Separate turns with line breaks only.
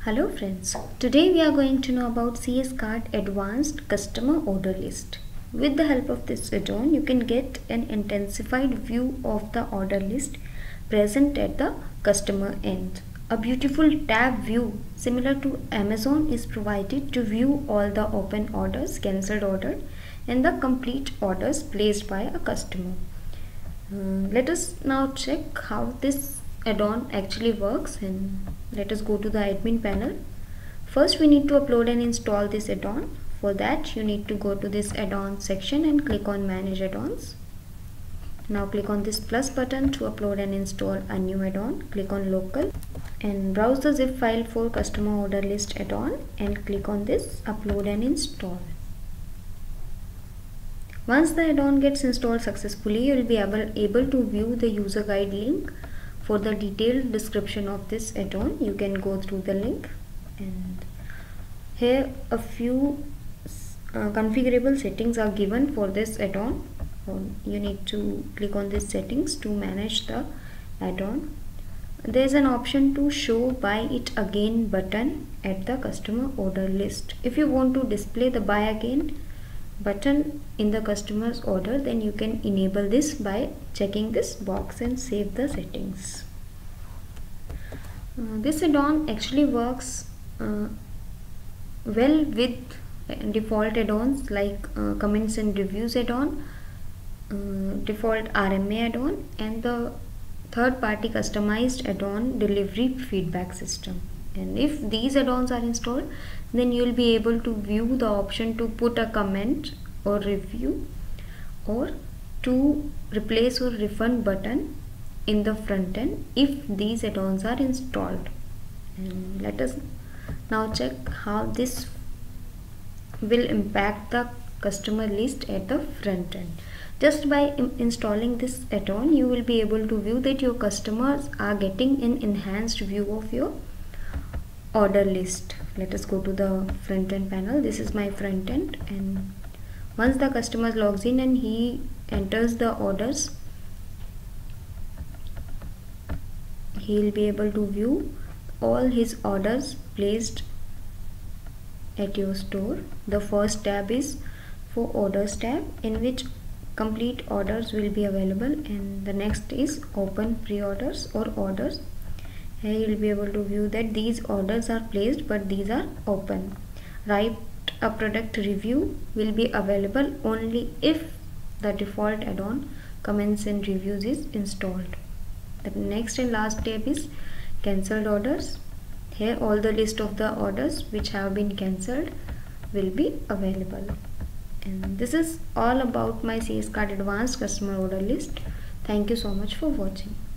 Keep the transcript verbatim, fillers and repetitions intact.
Hello friends, today we are going to know about C S Card Advanced Customer Order List. With the help of this add-on, you can get an intensified view of the order list present at the customer end. A beautiful tab view similar to Amazon is provided to view all the open orders, cancelled orders, and the complete orders placed by a customer. Uh, let us now check how this add-on actually works, and let us go to the admin panel. First we need to upload and install this add-on. For that you need to go to this add-on section and click on manage add-ons. Now click on this plus button to upload and install a new add-on. Click on local and browse the zip file for customer order list add-on and click on this upload and install. Once the add-on gets installed successfully, you will be able, able to view the user guide link. For the detailed description of this add-on, you can go through the link, and here a few uh, configurable settings are given for this add-on. You need to click on this settings to manage the add-on. There is an option to show buy it again button at the customer order list. If you want to display the buy again button in the customer's order, then you can enable this by checking this box and save the settings. Uh, this add-on actually works uh, well with default add-ons like uh, comments and reviews add-on, uh, default R M A add-on, and the third-party customized add-on delivery feedback system. And if these add-ons are installed, then you will be able to view the option to put a comment or review or to replace or refund button in the front end if these add-ons are installed. And let us now check how this will impact the customer list at the front end. Just by installing this add-on, you will be able to view that your customers are getting an enhanced view of your order list. Let us go to the front end panel. This is my front end, and once the customer logs in and he enters the orders, he will be able to view all his orders placed at your store. The first tab is for orders tab, in which complete orders will be available, and the next is open pre-orders or orders. Here you will be able to view that these orders are placed but these are open. Write a product review will be available only if the default add-on comments and reviews is installed. The next and last tab is cancelled orders. Here all the list of the orders which have been cancelled will be available. And this is all about my C S Card Advanced Customer Order List. Thank you so much for watching.